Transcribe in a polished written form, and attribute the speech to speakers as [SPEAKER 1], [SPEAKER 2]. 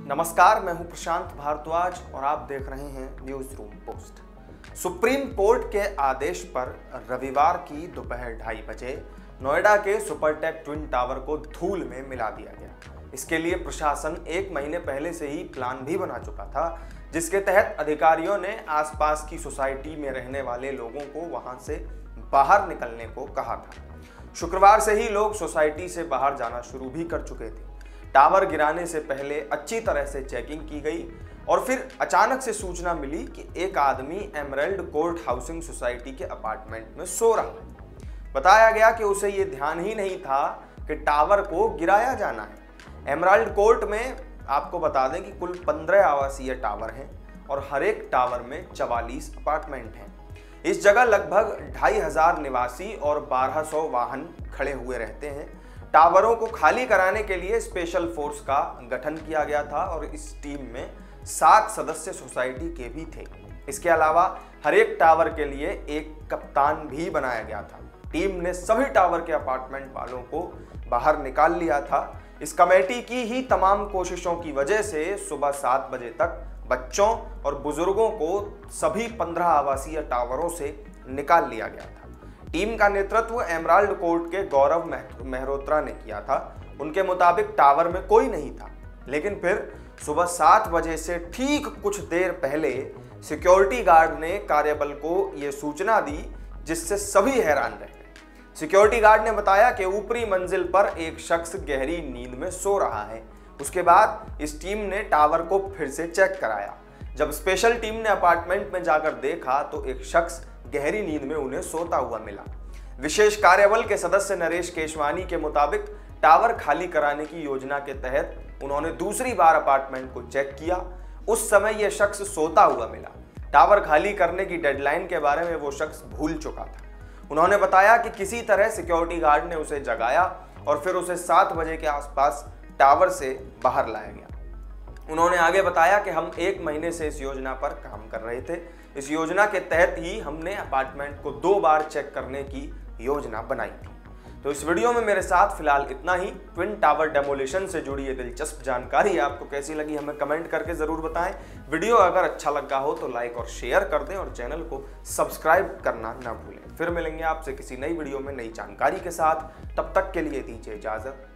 [SPEAKER 1] नमस्कार, मैं हूं प्रशांत भारद्वाज और आप देख रहे हैं news room post. Supreme court के आदेश पर रविवार की दोपहर 2:30 बजे नोएडा के सुपरटेक ट्विन टावर को धूल में मिला दिया गया। इसके लिए प्रशासन 1 महीने पहले से ही प्लान भी बना चुका था, जिसके तहत अधिकारियों ने आसपास की सोसाइटी में रहने वाले लोगों को वहां से बाहर निकलने को कहा था। शुक्रवार से ही लोग सोसाइटी से बाहर जाना शुरू भी कर चुके थे। टावर गिराने से पहले अच्छी तरह से चेकिंग की गई और फिर अचानक से सूचना मिली कि एक आदमी एमराल्ड कोर्ट हाउसिंग सोसाइटी के अपार्टमेंट में सो रहा है। बताया गया कि उसे ये ध्यान ही नहीं था कि टावर को गिराया जाना है। एमराल्ड कोर्ट में आपको बता दें कि कुल 15 आवासीय टावर हैं और हर एक टावर में 44 अपार्टमेंट हैं। इस जगह लगभग 2500 निवासी और 1200 वाहन खड़े हुए रहते हैं। टावरों को खाली कराने के लिए स्पेशल फोर्स का गठन किया गया था और इस टीम में 7 सदस्य सोसाइटी के भी थे। इसके अलावा हर एक टावर के लिए एक कप्तान भी बनाया गया था। टीम ने सभी टावर के अपार्टमेंट वालों को बाहर निकाल लिया था। इस कमेटी की ही तमाम कोशिशों की वजह से सुबह 7 बजे तक बच्चों और बुजुर्गों को सभी 15 आवासीय टावरों से निकाल लिया गया था। टीम का नेतृत्व एमराल्ड कोर्ट के गौरव मेहरोत्रा ने किया था। उनके मुताबिक टावर में कोई नहीं था, लेकिन फिर सुबह 7 बजे से ठीक कुछ देर पहले सिक्योरिटी गार्ड ने कार्यबल को यह सूचना दी, जिससे सभी हैरान रहे। सिक्योरिटी गार्ड ने बताया कि ऊपरी मंजिल पर एक शख्स गहरी नींद में सो रहा है। उसके बाद इस टीम ने टावर को फिर से चेक कराया। जब स्पेशल टीम ने अपार्टमेंट में जाकर देखा तो एक शख्स गहरी नींद में उन्हें सोता हुआ मिला। विशेष कार्यबल के सदस्य नरेश केशवानी के मुताबिक टावर खाली कराने की योजना के तहत उन्होंने दूसरी बार अपार्टमेंट को चेक किया। उस समय यह शख्स सोता हुआ मिला। टावर खाली करने की डेडलाइन के बारे में वो शख्स भूल चुका था। उन्होंने बताया कि किसी तरह सिक्योरिटी गार्ड ने उसे जगाया और फिर उसे 7 बजे के आसपास टावर से बाहर लाया गया। उन्होंने आगे बताया कि हम 1 महीने से इस योजना पर काम कर रहे थे। इस योजना के तहत ही हमने अपार्टमेंट को 2 बार चेक करने की योजना बनाई थी। तो इस वीडियो में मेरे साथ फिलहाल इतना ही। ट्विन टावर डेमोलिशन से जुड़ी ये दिलचस्प जानकारी आपको कैसी लगी हमें कमेंट करके जरूर बताएं। वीडियो अगर अच्छा लगा हो तो लाइक और शेयर कर दें और चैनल को सब्सक्राइब करना ना भूलें। फिर मिलेंगे आपसे किसी नई वीडियो में नई जानकारी के साथ। तब तक के लिए दीजिए इजाजत।